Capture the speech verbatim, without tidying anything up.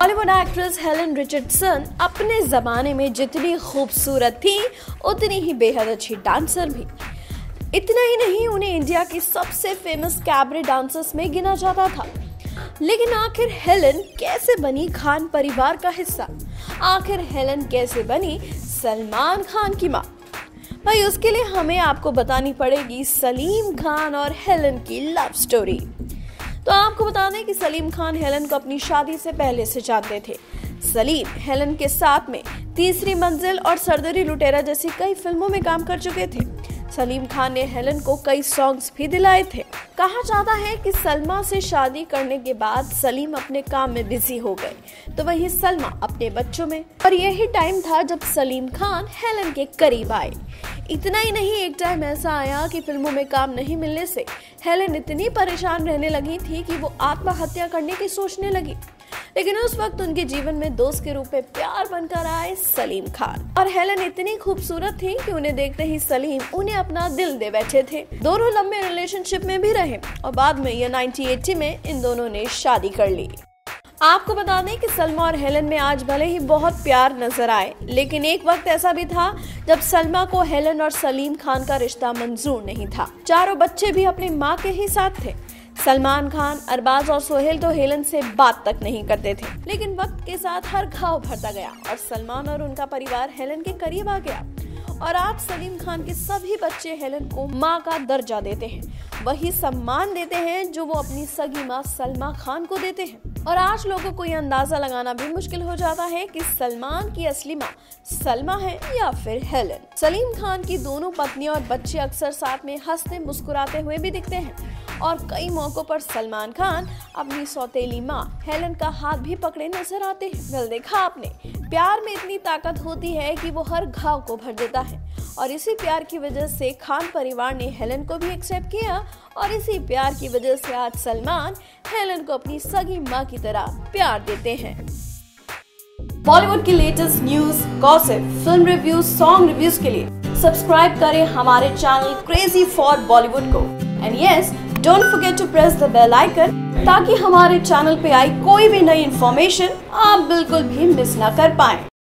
Bollywood actress Helen Richardson अपने जमाने में जितनी खूबसूरत थी उतनी ही बेहद अच्छी डांसर भी। इतना ही नहीं, उन्हें इंडिया की सबसे फेमस कैबरे डांसर्स में गिना जाता था। लेकिन आखिर हेलन कैसे बनी खान परिवार का हिस्सा? आखिर हेलन कैसे बनी सलमान खान की मां? भाई उसके लिए हमें आपको बतानी पड़ेगी सलीम खान और हेलन की लव स्टोरी। तो आपको बता दें कि सलीम खान हेलन को अपनी शादी से पहले से जानते थे। सलीम हेलन के साथ में तीसरी मंजिल और सरदरी लुटेरा जैसी कई फिल्मों में काम कर चुके थे। सलीम खान ने हेलन को कई सॉन्ग्स भी दिलाए थे। कहा जाता है कि सलमा से शादी करने के बाद सलीम अपने काम में बिजी हो गए, तो वही सलमा अपने बच्चों में। और यही टाइम था जब सलीम खान हेलन के करीब आए। इतना ही नहीं, एक टाइम ऐसा आया कि फिल्मों में काम नहीं मिलने से हेलन इतनी परेशान रहने लगी थी कि वो आत्महत्या करने की सोचने लगी। लेकिन उस वक्त उनके जीवन में दोस्त के रूप में प्यार बनकर आए सलीम खान। और हेलन इतनी खूबसूरत थी कि उन्हें देखते ही सलीम उन्हें अपना दिल दे बैठे थे। दोनों लंबे रिलेशनशिप में भी रहे और बाद में ये नाइनटीन एटी में इन दोनों ने शादी कर ली। आपको बता दें कि सलमा और हेलन में आज भले ही बहुत प्यार नजर आए, लेकिन एक वक्त ऐसा भी था जब सलमा को हेलन और सलीम खान का रिश्ता मंजूर नहीं था। चारों बच्चे भी अपनी मां के ही साथ थे। सलमान खान, अरबाज और सोहेल तो हेलन से बात तक नहीं करते थे। लेकिन वक्त के साथ हर घाव भरता गया और सलमान और उनका परिवार हेलन के करीब आ गया। और आज सलीम खान के सभी बच्चे हेलन को माँ का दर्जा देते हैं, वही सम्मान देते हैं जो वो अपनी सगी माँ सलमा खान को देते हैं। और आज लोगों को ये अंदाजा लगाना भी मुश्किल हो जाता है कि सलमान की असली माँ सलमा है या फिर हेलन। सलीम खान की दोनों पत्नी और बच्चे अक्सर साथ में हंसते मुस्कुराते हुए भी दिखते हैं। और कई मौकों पर सलमान खान अपनी सौतेली माँ हेलन का हाथ भी पकड़े नजर आते हैं। वेल, देखा आपने, प्यार में इतनी ताकत होती है कि वो हर घाव को भर देता है। और इसी प्यार की वजह से खान परिवार ने हेलन को भी एक्सेप्ट किया और इसी प्यार की वजह से आज सलमान हेलन को अपनी सगी माँ की तरह प्यार देते हैं। बॉलीवुड की latest news, gossip, film reviews, song reviews के लिए सब्सक्राइब करें हमारे चैनल क्रेजी फॉर बॉलीवुड को। And yes, don't forget to press the bell icon ताकि हमारे चैनल पे आई कोई भी नई इन्फॉर्मेशन आप बिल्कुल भी मिस ना कर पाएं।